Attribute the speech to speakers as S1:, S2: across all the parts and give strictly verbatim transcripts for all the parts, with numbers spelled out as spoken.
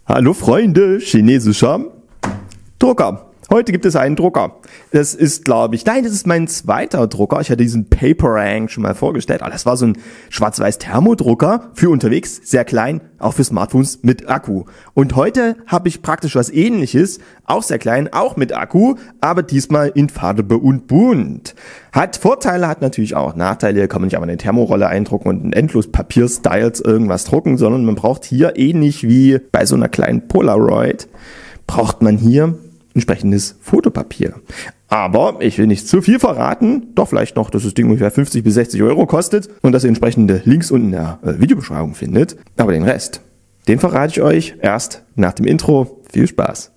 S1: Hallo Freunde, chinesischer Drucker. Heute gibt es einen Drucker. Das ist, glaube ich, nein, das ist mein zweiter Drucker. Ich hatte diesen Paperang schon mal vorgestellt. Aber das war so ein schwarz-weiß Thermodrucker für unterwegs, sehr klein, auch für Smartphones mit Akku. Und heute habe ich praktisch was Ähnliches, auch sehr klein, auch mit Akku, aber diesmal in Farbe und bunt. Hat Vorteile, hat natürlich auch Nachteile. Hier kann man nicht einfach eine Thermorolle eindrucken und in endlos Papierstyles irgendwas drucken, sondern man braucht hier, ähnlich wie bei so einer kleinen Polaroid, braucht man hier entsprechendes Fotopapier. Aber ich will nicht zu viel verraten, doch vielleicht noch, dass das Ding ungefähr fünfzig bis sechzig Euro kostet und dass ihr entsprechende Links unten in der äh, Videobeschreibung findet. Aber den Rest, den verrate ich euch erst nach dem Intro. Viel Spaß!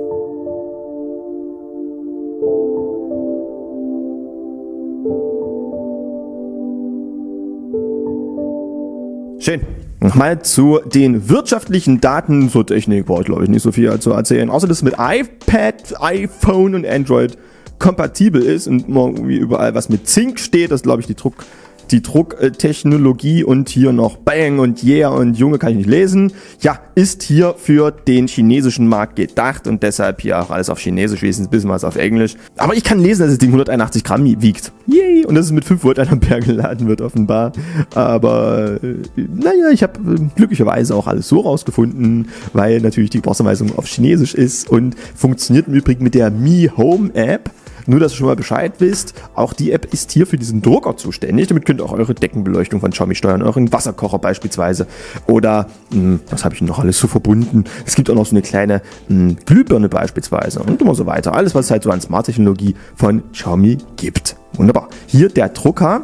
S1: Schön. Nochmal zu den wirtschaftlichen Daten zur Technik brauche ich, glaube ich, nicht so viel zu erzählen. Außer, dass es mit iPad, iPhone und Android kompatibel ist und irgendwie überall was mit Zink steht. Das ist, glaube ich, die Druck, die Drucktechnologie und hier noch Bang und Yeah und Junge kann ich nicht lesen. Ja, ist hier für den chinesischen Markt gedacht und deshalb hier auch alles auf Chinesisch, wenigstens ein bisschen was auf Englisch. Aber ich kann lesen, dass das Ding hunderteinundachtzig Gramm wiegt. Yay! Und dass es mit fünf Volt Ampere geladen wird, offenbar. Aber äh, naja, ich habe äh, glücklicherweise auch alles so rausgefunden, weil natürlich die Gebrauchsanweisung auf Chinesisch ist und funktioniert im Übrigen mit der Mi Home App. Nur, dass ihr schon mal Bescheid wisst, auch die App ist hier für diesen Drucker zuständig. Damit könnt ihr auch eure Deckenbeleuchtung von Xiaomi steuern, euren Wasserkocher beispielsweise. Oder, mh, was habe ich noch alles so verbunden? Es gibt auch noch so eine kleine mh, Glühbirne beispielsweise und immer so weiter. Alles, was es halt so an Smart-Technologie von Xiaomi gibt. Wunderbar. Hier der Drucker.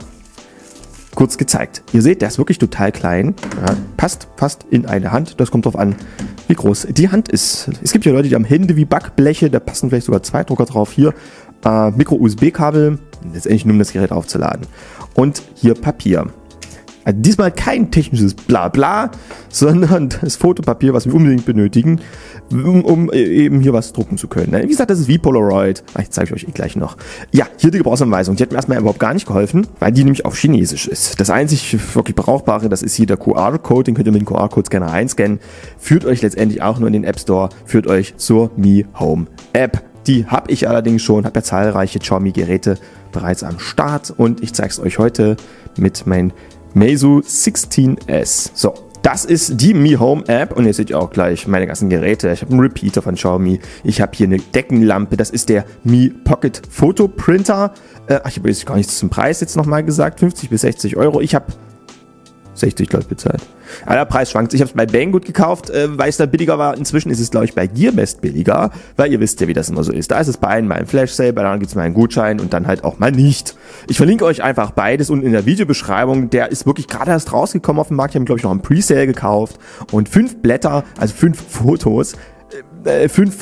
S1: Kurz gezeigt. Ihr seht, der ist wirklich total klein. Ja, passt fast in eine Hand. Das kommt drauf an, wie groß die Hand ist. Es gibt ja Leute, die haben Hände wie Backbleche. Da passen vielleicht sogar zwei Drucker drauf. Hier äh, Micro-U S B-Kabel. Letztendlich nur, um das Gerät aufzuladen. Und hier Papier. Also diesmal kein technisches Blabla, sondern das Fotopapier, was wir unbedingt benötigen, um, um eben hier was drucken zu können. Wie gesagt, das ist wie Polaroid. Ich zeige euch eh gleich noch. Ja, hier die Gebrauchsanweisung. Die hat mir erstmal überhaupt gar nicht geholfen, weil die nämlich auf Chinesisch ist. Das einzig wirklich Brauchbare, das ist hier der Q R-Code. Den könnt ihr mit dem Q R-Code-Scanner einscannen. Führt euch letztendlich auch nur in den App Store, führt euch zur Mi Home App. Die habe ich allerdings schon, habe ja zahlreiche Xiaomi-Geräte bereits am Start und ich zeige es euch heute mit meinen Meizu sechzehn S. So, das ist die Mi Home App und ihr seht ja auch gleich meine ganzen Geräte. Ich habe einen Repeater von Xiaomi, ich habe hier eine Deckenlampe, das ist der Mi Pocket Photo Printer. Äh, ich habe jetzt gar nichts zum Preis jetzt nochmal gesagt, fünfzig bis sechzig Euro. Ich habe sechzig, glaube ich, bezahlt. Aber der Preis schwankt. Ich habe es bei Banggood gekauft, äh, weil es da billiger war. Inzwischen ist es, glaube ich, bei Gearbest billiger, weil ihr wisst ja, wie das immer so ist. Da ist es bei einem mal ein Flash-Sale, bei anderen gibt es mal einen Gutschein und dann halt auch mal nicht. Ich verlinke euch einfach beides unten in der Videobeschreibung. Der ist wirklich gerade erst rausgekommen auf dem Markt. Ich habe ihn, glaube ich, noch im Pre-Sale gekauft. Und fünf Blätter, also fünf Fotos, äh, fünf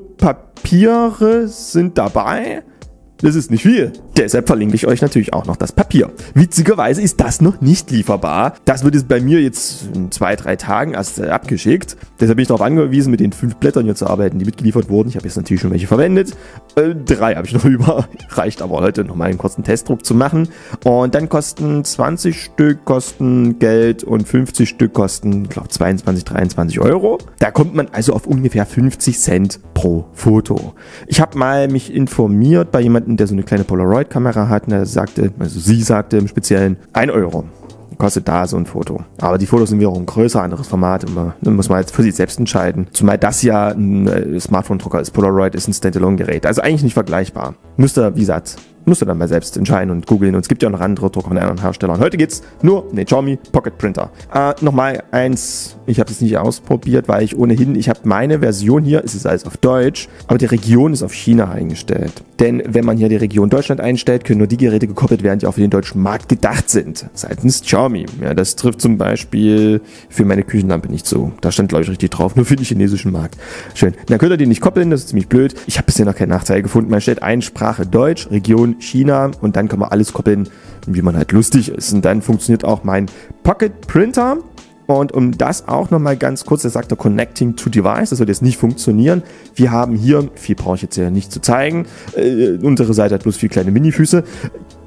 S1: Fotopapiere sind dabei. Das ist nicht viel. Deshalb verlinke ich euch natürlich auch noch das Papier. Witzigerweise ist das noch nicht lieferbar. Das wird jetzt bei mir jetzt in zwei, drei Tagen erst äh, abgeschickt. Deshalb bin ich darauf angewiesen, mit den fünf Blättern hier zu arbeiten, die mitgeliefert wurden. Ich habe jetzt natürlich schon welche verwendet. Äh, drei habe ich noch über. Reicht aber heute noch mal einen kurzen Testdruck zu machen. Und dann kosten zwanzig Stück kosten Geld und fünfzig Stück kosten, ich glaube, zweiundzwanzig, dreiundzwanzig Euro. Da kommt man also auf ungefähr fünfzig Cent pro Foto. Ich habe mal mich informiert bei jemandem, der so eine kleine Polaroid-Kamera hat, und der sagte, also sie sagte im Speziellen, ein Euro kostet da so ein Foto. Aber die Fotos sind wiederum größer, anderes Format, immer, dann muss man jetzt für sich selbst entscheiden. Zumal das ja ein Smartphone-Drucker ist, Polaroid ist ein Standalone-Gerät, also eigentlich nicht vergleichbar. Müsst ihr, wie gesagt, müsst ihr dann mal selbst entscheiden und googeln. Und es gibt ja auch noch andere Drucker von anderen Herstellern. Heute geht's nur um den Xiaomi Pocket Printer. Äh, Nochmal eins, ich habe es nicht ausprobiert, weil ich ohnehin, ich habe meine Version hier, es ist alles auf Deutsch, aber die Region ist auf China eingestellt. Denn wenn man hier die Region Deutschland einstellt, können nur die Geräte gekoppelt werden, die auch für den deutschen Markt gedacht sind. Seitens Xiaomi. Ja, das trifft zum Beispiel für meine Küchenlampe nicht so. Da stand, glaube ich, richtig drauf, nur für den chinesischen Markt. Schön. Dann könnt ihr die nicht koppeln, das ist ziemlich blöd. Ich habe bisher noch keinen Nachteil gefunden. Man stellt ein Sprache Deutsch, Region China und dann kann man alles koppeln, wie man halt lustig ist. Und dann funktioniert auch mein Pocket Printer. Und um das auch nochmal ganz kurz, der sagt, Connecting to Device, das wird jetzt nicht funktionieren. Wir haben hier, viel brauche ich jetzt ja nicht zu zeigen, äh, unsere Seite hat bloß vier kleine Minifüße.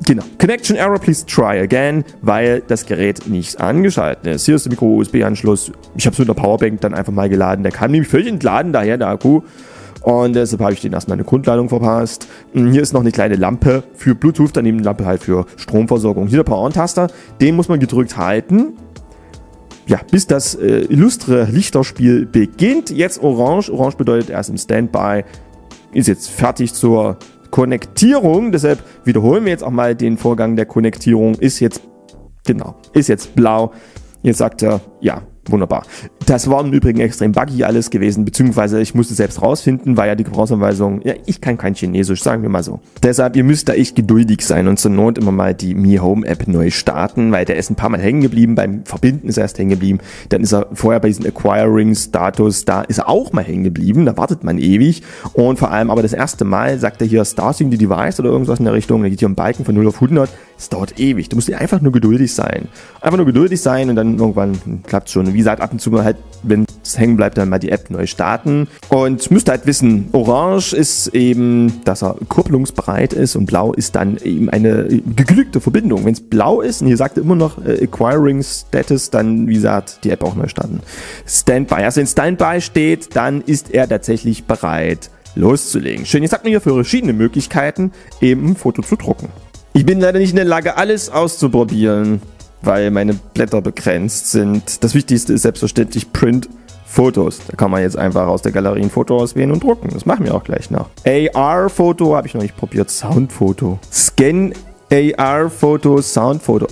S1: Genau. Connection Error, please try again, weil das Gerät nicht angeschaltet ist. Hier ist der Micro-U S B-Anschluss. Ich habe es mit der Powerbank dann einfach mal geladen. Der kam nämlich völlig entladen, daher der Akku. Und deshalb habe ich den erstmal eine Grundladung verpasst. Hier ist noch eine kleine Lampe für Bluetooth, daneben eine Lampe halt für Stromversorgung. Hier der Power-On-Taster, den muss man gedrückt halten. Ja, bis das äh, illustre Lichterspiel beginnt. Jetzt orange. Orange bedeutet erst im Standby. Ist jetzt fertig zur Konnektierung. Deshalb wiederholen wir jetzt auch mal den Vorgang der Konnektierung. Ist jetzt, genau, ist jetzt blau. Jetzt sagt er, ja, wunderbar. Das war im Übrigen extrem buggy alles gewesen, beziehungsweise ich musste selbst rausfinden, weil ja die Gebrauchsanweisung, ja, ich kann kein Chinesisch, sagen wir mal so. Deshalb, ihr müsst da echt geduldig sein und zur Not immer mal die Mi Home App neu starten, weil der ist ein paar Mal hängen geblieben, beim Verbinden ist er erst hängen geblieben, dann ist er vorher bei diesem Acquiring-Status, da ist er auch mal hängen geblieben, da wartet man ewig und vor allem aber das erste Mal sagt er hier Starting the Device oder irgendwas in der Richtung, da geht hier ein Balken von null auf hundert, es dauert ewig, du musst einfach nur geduldig sein. Einfach nur geduldig sein und dann irgendwann klappt es schon. Wie gesagt, ab und zu mal halt, wenn es hängen bleibt, dann mal die App neu starten. Und müsst halt wissen, orange ist eben, dass er kupplungsbereit ist und blau ist dann eben eine geglückte Verbindung. Wenn es blau ist und hier sagt er immer noch äh, Acquiring Status, dann, wie gesagt, die App auch neu starten. Standby. Also wenn Standby steht, dann ist er tatsächlich bereit, loszulegen. Schön, jetzt hat man hier für verschiedene Möglichkeiten eben ein Foto zu drucken. Ich bin leider nicht in der Lage, alles auszuprobieren, weil meine Blätter begrenzt sind. Das Wichtigste ist selbstverständlich Print-Fotos. Da kann man jetzt einfach aus der Galerie ein Foto auswählen und drucken. Das machen wir auch gleich noch. A R-Foto habe ich noch nicht probiert. Soundfoto. Scan A R-Foto, Soundfoto.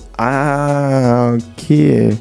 S1: Ah, okay.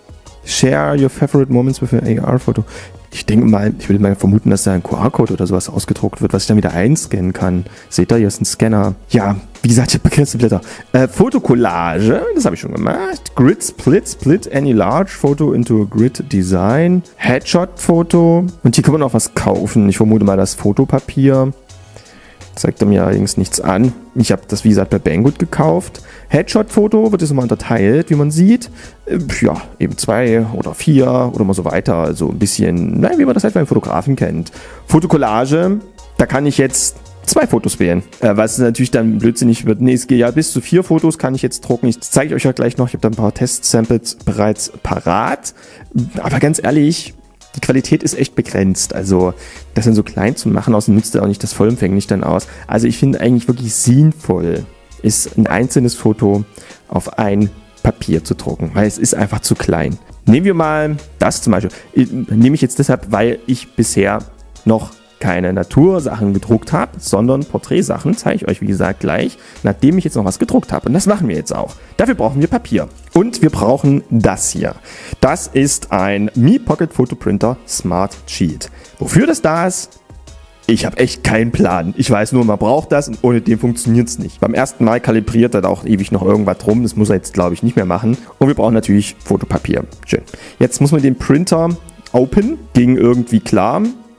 S1: Share your favorite moments with an A R-Foto. Ich denke mal, ich würde mal vermuten, dass da ein Q R-Code oder sowas ausgedruckt wird, was ich dann wieder einscannen kann. Seht ihr, hier ist ein Scanner. Ja, wie gesagt, ich habe begrenzte Blätter. Äh, Fotokollage, das habe ich schon gemacht. Grid Split, Split any large photo into a grid design. Headshot-Foto. Und hier kann man auch was kaufen. Ich vermute mal das Fotopapier. Zeigt er mir allerdings nichts an. Ich habe das, wie gesagt, bei Banggood gekauft. Headshot-Foto wird jetzt nochmal unterteilt, wie man sieht. Äh, ja, eben zwei oder vier oder mal so weiter. Also ein bisschen, naja, wie man das halt beim Fotografen kennt. Fotokollage, da kann ich jetzt zwei Fotos wählen. Äh, was natürlich dann blödsinnig wird. Nee, es geht ja bis zu vier Fotos kann ich jetzt drucken. Ich zeige euch ja gleich noch. Ich habe da ein paar Test-Samples bereits parat. Aber ganz ehrlich, die Qualität ist echt begrenzt. Also das dann so klein zu machen, außerdem nützt ja auch nicht das vollumfänglich dann aus. Also ich finde eigentlich wirklich sinnvoll, ist ein einzelnes Foto auf ein Papier zu drucken, weil es ist einfach zu klein. Nehmen wir mal das zum Beispiel. Nehme ich jetzt deshalb, weil ich bisher noch keine Natursachen gedruckt habe, sondern Porträtsachen, zeige ich euch wie gesagt gleich, nachdem ich jetzt noch was gedruckt habe. Und das machen wir jetzt auch. Dafür brauchen wir Papier. Und wir brauchen das hier. Das ist ein Mi Pocket Photo Printer Smart Sheet. Wofür das da ist? Ich habe echt keinen Plan. Ich weiß nur, man braucht das und ohne den funktioniert es nicht. Beim ersten Mal kalibriert er auch ewig noch irgendwas rum. Das muss er jetzt, glaube ich, nicht mehr machen. Und wir brauchen natürlich Fotopapier. Schön. Jetzt muss man den Printer open. Ging irgendwie klar,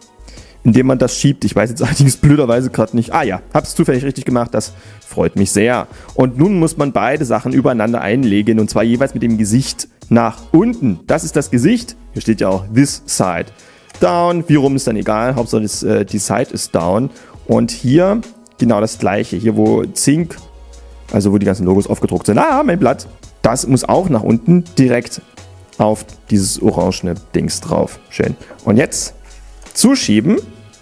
S1: indem man das schiebt. Ich weiß jetzt allerdings blöderweise gerade nicht. Ah ja, habe es zufällig richtig gemacht. Das freut mich sehr. Und nun muss man beide Sachen übereinander einlegen. Und zwar jeweils mit dem Gesicht nach unten. Das ist das Gesicht. Hier steht ja auch this side. Down, wie rum ist dann egal, Hauptsache das, äh, die Side ist down. Und hier genau das gleiche, hier wo Zink, also wo die ganzen Logos aufgedruckt sind, ah, mein Blatt, das muss auch nach unten direkt auf dieses orangene Dings drauf. Schön. Und jetzt zuschieben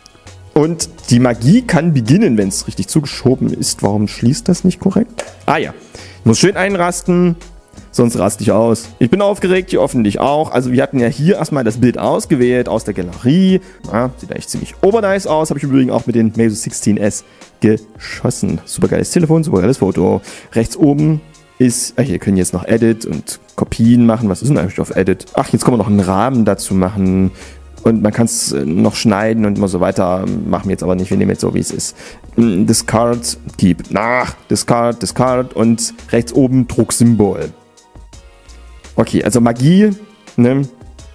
S1: und die Magie kann beginnen, wenn es richtig zugeschoben ist. Warum schließt das nicht korrekt? Ah ja, muss schön einrasten. Sonst raste ich aus. Ich bin aufgeregt, ihr hoffentlich auch. Also wir hatten ja hier erstmal das Bild ausgewählt aus der Galerie. Ja, sieht eigentlich ziemlich obernice aus. Habe ich übrigens auch mit den Meizu sechzehn S geschossen. Super geiles Telefon, super geiles Foto. Rechts oben ist, ach, hier können jetzt noch Edit und Kopien machen. Was ist denn eigentlich auf Edit? Ach, jetzt kann man noch einen Rahmen dazu machen. Und man kann es noch schneiden und immer so weiter. Machen wir jetzt aber nicht. Wir nehmen jetzt so, wie es ist. Discard, Keep. Nach, Discard, Discard und rechts oben Drucksymbol. Okay, also Magie, ne?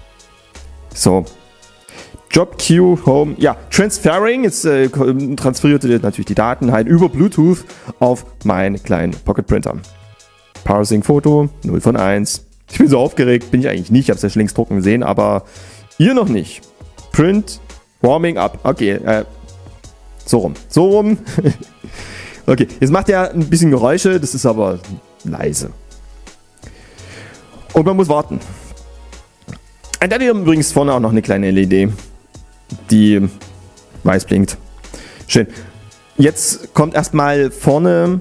S1: So. Job Queue, Home, ja, Transferring, jetzt äh, transferierte natürlich die Daten halt über Bluetooth auf meinen kleinen Pocket Printer. Parsing Foto, null von eins. Ich bin so aufgeregt, bin ich eigentlich nicht, ich habe es ja schon längst drucken gesehen, aber ihr noch nicht. Print, Warming up, okay, äh, so rum, so rum. Okay, jetzt macht er ein bisschen Geräusche, das ist aber leise. Und man muss warten. Und dann hier übrigens vorne auch noch eine kleine L E D, die weiß blinkt. Schön. Jetzt kommt erstmal vorne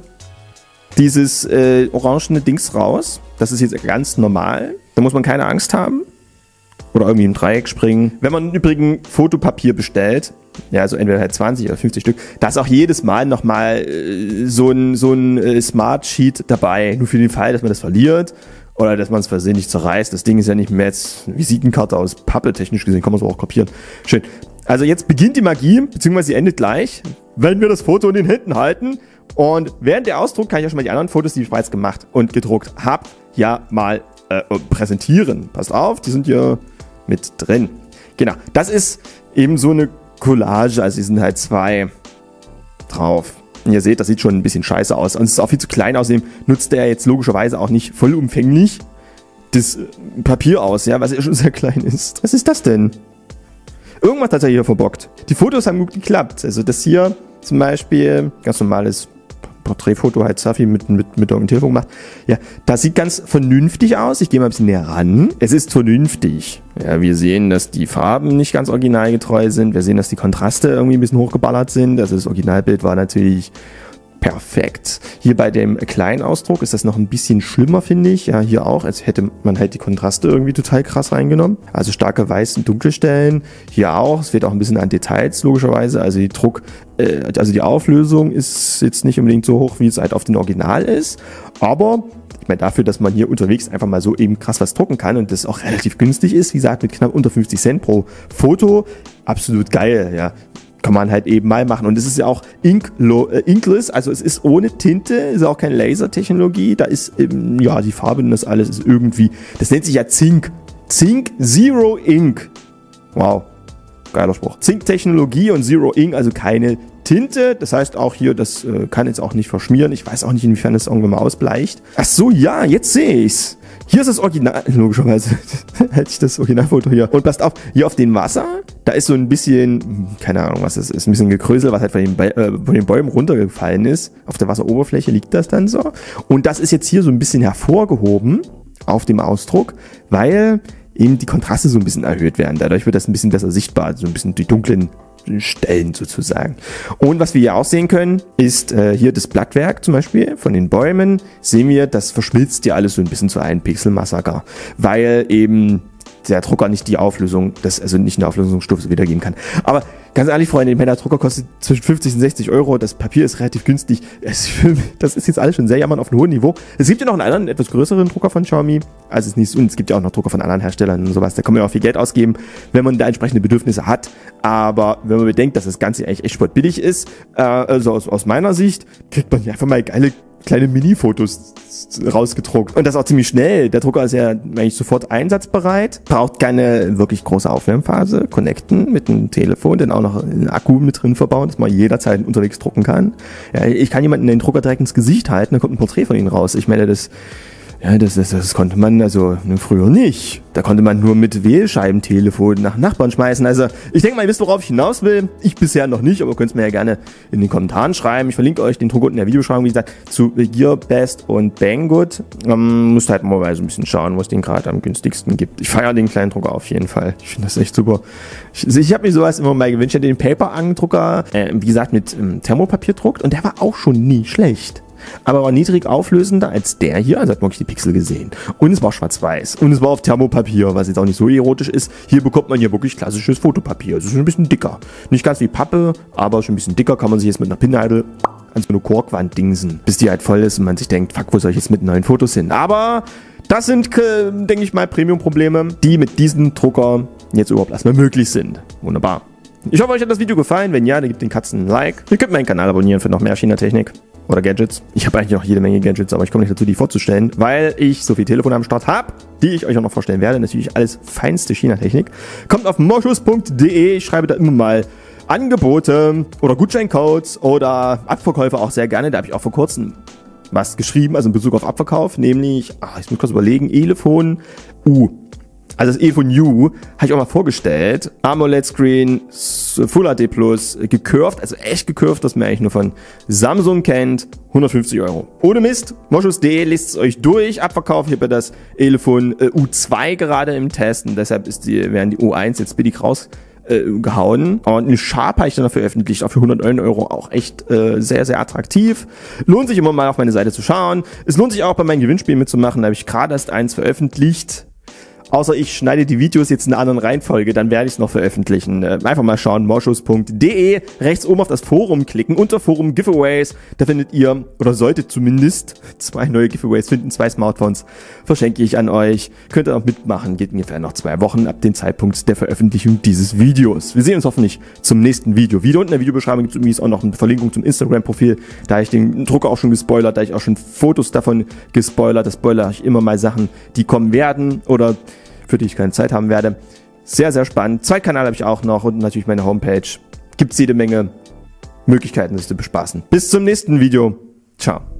S1: dieses äh, orangene Dings raus. Das ist jetzt ganz normal. Da muss man keine Angst haben. Oder irgendwie im Dreieck springen. Wenn man übrigens Fotopapier bestellt, ja, also entweder halt zwanzig oder fünfzig Stück, da ist auch jedes Mal nochmal äh, so ein, so ein äh, Smart Sheet dabei. Nur für den Fall, dass man das verliert oder dass man es versehentlich zerreißt. Das Ding ist ja nicht mehr jetzt eine Visitenkarte aus Pappe, technisch gesehen, kann man es auch kopieren. Schön. Also jetzt beginnt die Magie, beziehungsweise sie endet gleich, wenn wir das Foto in den Händen halten. Und während der Ausdruck kann ich ja schon mal die anderen Fotos, die ich bereits gemacht und gedruckt habe, ja mal äh, präsentieren. Passt auf, die sind hier mit drin. Genau, das ist eben so eine Collage, also hier sind halt zwei drauf. Und ihr seht, das sieht schon ein bisschen scheiße aus. Und es ist auch viel zu klein, außerdem nutzt der jetzt logischerweise auch nicht vollumfänglich das Papier aus, ja, was ja schon sehr klein ist. Was ist das denn? Irgendwas hat er hier verbockt. Die Fotos haben gut geklappt. Also das hier zum Beispiel, ganz normales Porträtfoto, halt Safi mit, mit, mit irgendeinem Telefon gemacht. Ja, das sieht ganz vernünftig aus. Ich gehe mal ein bisschen näher ran. Es ist vernünftig. Ja, wir sehen, dass die Farben nicht ganz originalgetreu sind. Wir sehen, dass die Kontraste irgendwie ein bisschen hochgeballert sind. Also das Originalbild war natürlich perfekt. Hier bei dem kleinen Ausdruck ist das noch ein bisschen schlimmer, finde ich. Ja, hier auch, als hätte man halt die Kontraste irgendwie total krass reingenommen. Also starke Weiß- und Dunkelstellen. Hier auch. Es fehlt auch ein bisschen an Details, logischerweise. Also die Druck, äh, also die Auflösung ist jetzt nicht unbedingt so hoch, wie es halt auf dem Original ist. Aber ich meine, dafür, dass man hier unterwegs einfach mal so eben krass was drucken kann und das auch relativ günstig ist, wie gesagt, mit knapp unter fünfzig Cent pro Foto, absolut geil, ja. Kann man halt eben mal machen. Und es ist ja auch Ink äh, inkless, also es ist ohne Tinte, ist auch keine Lasertechnologie. Da ist eben, ja, die Farbe und das alles ist irgendwie, das nennt sich ja Zink. Zink Zero Ink. Wow, geiler Spruch. Zink-Technologie und Zero Ink, also keine Tinte. Das heißt auch hier, das äh, kann jetzt auch nicht verschmieren. Ich weiß auch nicht, inwiefern das irgendwann mal ausbleicht. Ach so, ja, jetzt sehe ich's. Hier ist das Original, logischerweise hätte ich das Originalfoto hier. Und passt auf, hier auf dem Wasser, da ist so ein bisschen, keine Ahnung, was das ist, ein bisschen Gekrösel, was halt von den, äh, von den Bäumen runtergefallen ist. Auf der Wasseroberfläche liegt das dann so. Und das ist jetzt hier so ein bisschen hervorgehoben auf dem Ausdruck, weil eben die Kontraste so ein bisschen erhöht werden. Dadurch wird das ein bisschen besser sichtbar, so ein bisschen die dunklen Stellen sozusagen. Und was wir hier auch sehen können, ist äh, hier das Blattwerk zum Beispiel von den Bäumen. Sehen wir, das verschmilzt ja alles so ein bisschen zu einem Pixelmassaker, weil eben der Drucker nicht die Auflösung, das, also nicht eine Auflösungsstufe wiedergeben kann. Aber ganz ehrlich, Freunde, der Drucker kostet zwischen fünfzig und sechzig Euro. Das Papier ist relativ günstig. Das ist jetzt alles schon sehr jammern auf einem hohen Niveau. Es gibt ja noch einen anderen, etwas größeren Drucker von Xiaomi. Also es ist nicht, und es gibt ja auch noch Drucker von anderen Herstellern und sowas. Da kann man ja auch viel Geld ausgeben, wenn man da entsprechende Bedürfnisse hat. Aber wenn man bedenkt, dass das Ganze eigentlich echt sportbillig ist, äh, also aus, aus meiner Sicht, kriegt man ja einfach mal geile kleine Mini-Fotos rausgedruckt. Und das auch ziemlich schnell. Der Drucker ist ja eigentlich sofort einsatzbereit. Braucht keine wirklich große Aufwärmphase. Connecten mit dem Telefon, dann auch noch einen Akku mit drin verbauen, dass man jederzeit unterwegs drucken kann. Ja, ich kann jemanden den Drucker direkt ins Gesicht halten, dann kommt ein Porträt von ihnen raus. Ich meine, das Ja, das, das, das konnte man also früher nicht. Da konnte man nur mit Wählscheibentelefon nach Nachbarn schmeißen. Also ich denke mal, ihr wisst, worauf ich hinaus will. Ich bisher noch nicht, aber ihr könnt es mir ja gerne in den Kommentaren schreiben. Ich verlinke euch den Druck unten in der Videobeschreibung, wie gesagt, zu Gearbest und Banggood. Ähm, müsst halt mal so ein bisschen schauen, wo es den gerade am günstigsten gibt. Ich feiere den kleinen Drucker auf jeden Fall. Ich finde das echt super. Ich, ich habe mir sowas immer mal gewünscht, den Paper-Drucker, äh, wie gesagt, mit ähm, Thermopapier druckt, und der war auch schon nie schlecht. Aber war niedrig auflösender als der hier, also hat man wirklich die Pixel gesehen. Und es war schwarz-weiß. Und es war auf Thermopapier, was jetzt auch nicht so erotisch ist. Hier bekommt man hier wirklich klassisches Fotopapier. Es ist schon ein bisschen dicker. Nicht ganz wie Pappe, aber schon ein bisschen dicker. Kann man sich jetzt mit einer Pinneidel an so eine Korkwand dingsen, bis die halt voll ist und man sich denkt, fuck, wo soll ich jetzt mit neuen Fotos hin? Aber das sind, äh, denke ich mal, Premium-Probleme, die mit diesem Drucker jetzt überhaupt erstmal möglich sind. Wunderbar. Ich hoffe, euch hat das Video gefallen. Wenn ja, dann gebt den Katzen ein Like. Ihr könnt meinen Kanal abonnieren für noch mehr China-Technik oder Gadgets. Ich habe eigentlich noch jede Menge Gadgets, aber ich komme nicht dazu, die vorzustellen, weil ich so viel Telefone am Start habe, die ich euch auch noch vorstellen werde. Natürlich alles feinste China-Technik. Kommt auf moschus punkt de. Ich schreibe da immer mal Angebote oder Gutscheincodes oder Abverkäufe auch sehr gerne. Da habe ich auch vor kurzem was geschrieben, also in Bezug auf Abverkauf, nämlich, ach, ich muss kurz überlegen, Elefon U. Also das Elephone U habe ich auch mal vorgestellt. AMOLED-Screen, Full H D Plus, gecurved, also echt gecurved, das man eigentlich nur von Samsung kennt. hundertfünfzig Euro. Ohne Mist, moschus punkt de, lest es euch durch. Abverkauf, ich habe ja das Elephone U zwei gerade im Test und deshalb ist die, werden die U eins jetzt billig raus äh, gehauen. Und eine Sharp habe ich dann noch veröffentlicht, auch für hundertneun Euro, auch echt äh, sehr, sehr attraktiv. Lohnt sich immer mal auf meine Seite zu schauen. Es lohnt sich auch bei meinen Gewinnspielen mitzumachen, da habe ich gerade erst eins veröffentlicht. Außer ich schneide die Videos jetzt in einer anderen Reihenfolge, dann werde ich es noch veröffentlichen. Äh, einfach mal schauen, moschus punkt de, rechts oben auf das Forum klicken, unter Forum Giveaways, da findet ihr, oder solltet zumindest, zwei neue Giveaways finden, zwei Smartphones, verschenke ich an euch. Könnt ihr auch mitmachen, geht ungefähr noch zwei Wochen ab dem Zeitpunkt der Veröffentlichung dieses Videos. Wir sehen uns hoffentlich zum nächsten Video. Wieder unten in der Videobeschreibung gibt es übrigens auch noch eine Verlinkung zum Instagram-Profil, da ich den Drucker auch schon gespoilert, da ich auch schon Fotos davon gespoilert, das spoilere ich immer mal Sachen, die kommen werden oder für die ich keine Zeit haben werde. Sehr, sehr spannend. Zweitkanal habe ich auch noch und natürlich meine Homepage. Gibt es jede Menge Möglichkeiten, sich zu bespaßen. Bis zum nächsten Video. Ciao.